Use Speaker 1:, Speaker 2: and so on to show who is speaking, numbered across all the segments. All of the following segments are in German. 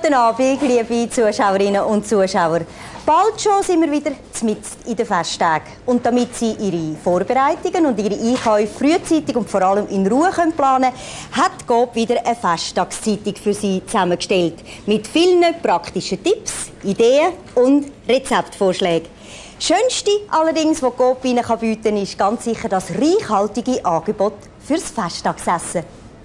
Speaker 1: Guten Abend, liebe Zuschauerinnen und Zuschauer. Bald schon sind wir wieder mitten in den Festtagen. Und damit Sie Ihre Vorbereitungen und Ihre Einkäufe frühzeitig und vor allem in Ruhe planen können, hat Coop wieder eine Festtagszeitung für Sie zusammengestellt. Mit vielen praktischen Tipps, Ideen und Rezeptvorschlägen. Das Schönste allerdings, was Coop Ihnen bieten kann, ist ganz sicher das reichhaltige Angebot fürs Festtagsessen.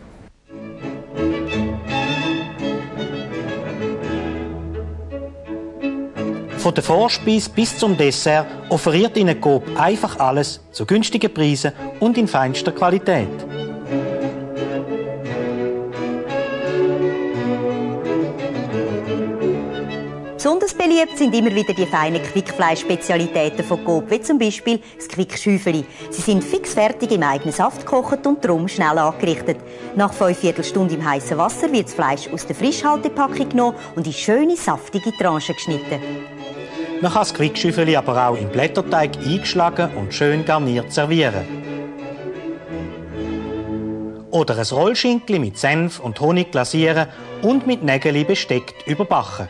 Speaker 2: Von der Vorspeise bis zum Dessert offeriert Ihnen Coop einfach alles zu günstigen Preisen und in feinster Qualität.
Speaker 1: Besonders beliebt sind immer wieder die feinen Quickfleisch-Spezialitäten von Coop, wie zum Beispiel das Quick-Schäufeli. Sie sind fixfertig im eigenen Saft gekocht und darum schnell angerichtet. Nach 5/4 Stunde im heißen Wasser wird das Fleisch aus der Frischhaltepackung genommen und in schöne, saftige Tranchen geschnitten.
Speaker 2: Man kann das Quick-Schäufeli aber auch im Blätterteig eingeschlagen und schön garniert servieren. Oder ein Rollschinkli mit Senf und Honig glasieren und mit Nägeli besteckt überbacken.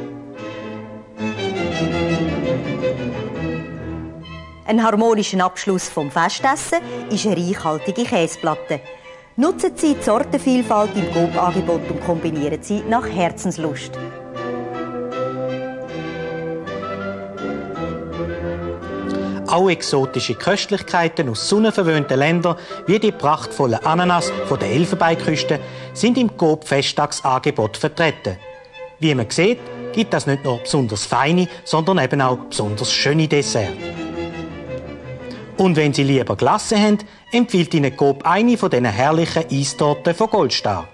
Speaker 1: Ein harmonischer Abschluss vom Festessen ist eine reichhaltige Käseplatte. Nutzen Sie die Sortenvielfalt im Coop-Angebot und kombinieren Sie nach Herzenslust.
Speaker 2: Auch exotische Köstlichkeiten aus sonnenverwöhnten Ländern, wie die prachtvollen Ananas von der Elfenbeinküste, sind im Coop-Festtagsangebot vertreten. Wie man sieht, gibt es nicht nur besonders feine, sondern eben auch besonders schöne Desserts. Und wenn Sie lieber Glasse haben, empfiehlt Ihnen Coop eine von diesen herrlichen Eistorten von Goldstar.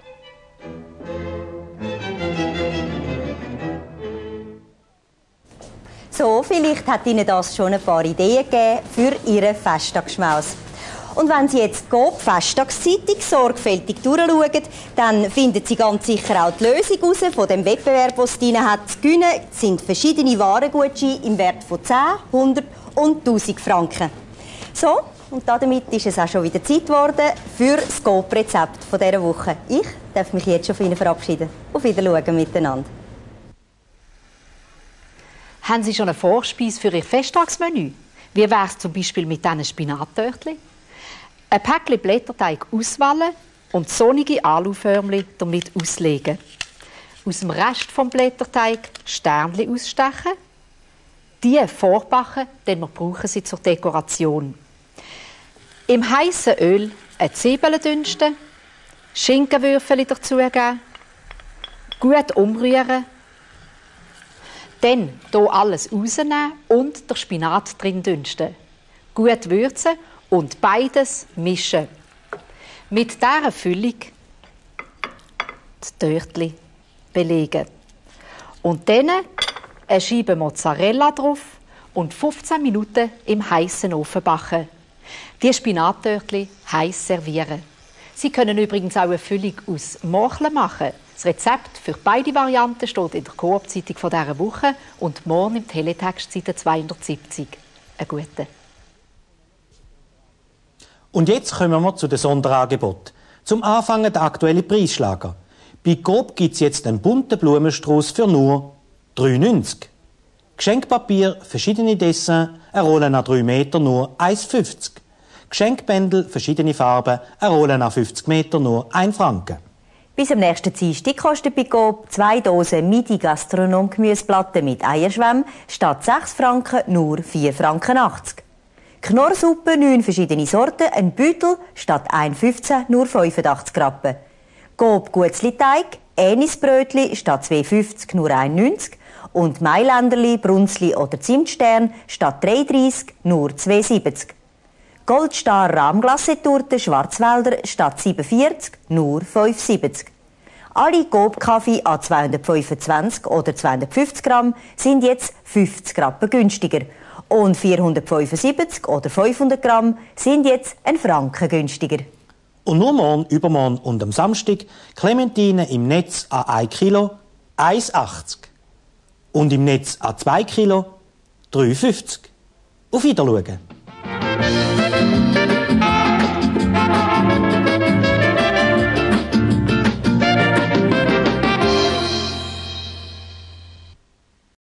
Speaker 1: So, vielleicht hat Ihnen das schon ein paar Ideen gegeben für Ihren Festtagsschmaus. Und wenn Sie jetzt die Coop Festtagszeitung sorgfältig durchschauen, dann finden Sie ganz sicher auch die Lösung heraus von dem Wettbewerb, den es Ihnen hat. Zu gewinnen sind verschiedene Warengutscheine im Wert von 10, 100 und 1000 Franken. So, und damit ist es auch schon wieder Zeit geworden für das Coop-Rezept dieser Woche. Ich darf mich jetzt schon von Ihnen verabschieden. Auf Wiedersehen miteinander.
Speaker 3: Haben Sie schon eine Vorspeise für Ihr Festtagsmenü? Wie wäre es zum Beispiel mit diesen Spinattörtchen? Ein Päckchen Blätterteig auswählen und sonnige Aluförmchen damit auslegen. Aus dem Rest des Blätterteig Sternchen ausstechen. Die vorbacken, denn wir brauchen sie zur Dekoration. Im heißen Öl eine Zwiebel dünsten, Schinkenwürfel dazugeben, gut umrühren. Dann hier alles rausnehmen und den Spinat drin dünsten. Gut würzen und beides mischen. Mit dieser Füllung die Törtchen belegen. Und dann eine Scheibe Mozzarella drauf und 15 Minuten im heißen Ofen backen. Die Spinattörtchen heiß servieren. Sie können übrigens auch eine Füllung aus Morcheln machen. Das Rezept für beide Varianten steht in der Coop-Zeitung von dieser Woche und morgen im Teletext Seite 270. Einen guten.
Speaker 2: Und jetzt kommen wir zu den Sonderangeboten. Zum Anfang der aktuelle Preisschlager. Bei Coop gibt es jetzt einen bunten Blumenstrauß für nur 3,90 €. Geschenkpapier, verschiedene Dessins, eine Rolle nach 3 Meter nur 1,50 €. Geschenkbändel, verschiedene Farben, eine Rolle nach 50 Meter nur 1 Franken.
Speaker 1: Bis am nächsten Dienstag kostet bei Coop 2 Dosen Midi-Gastronom-Gemüseplatten mit Eierschwemm statt 6 Franken nur 4,80 Franken. Knorrsuppe, 9 verschiedene Sorten, ein Beutel statt 1,15 nur 85 Rappen. Coop Gutzli-Teig, Änisbrötli statt 2,50 nur 1,90 und Mailänderli, Brunzli oder Zimtstern statt 3,30 nur 2,70. Goldstar Rahmglassetorte Schwarzwälder statt 7,40 nur 5,70. Alle Coop-Kaffee an 225 oder 250 Gramm sind jetzt 50 Rappen günstiger. Und 475 oder 500 Gramm sind jetzt 1 Franken günstiger.
Speaker 2: Und nur morgen, übermorgen und am Samstag Clementine im Netz an 1 Kilo 1,80. Und im Netz an 2 Kilo 3,50. Auf Wiedersehen.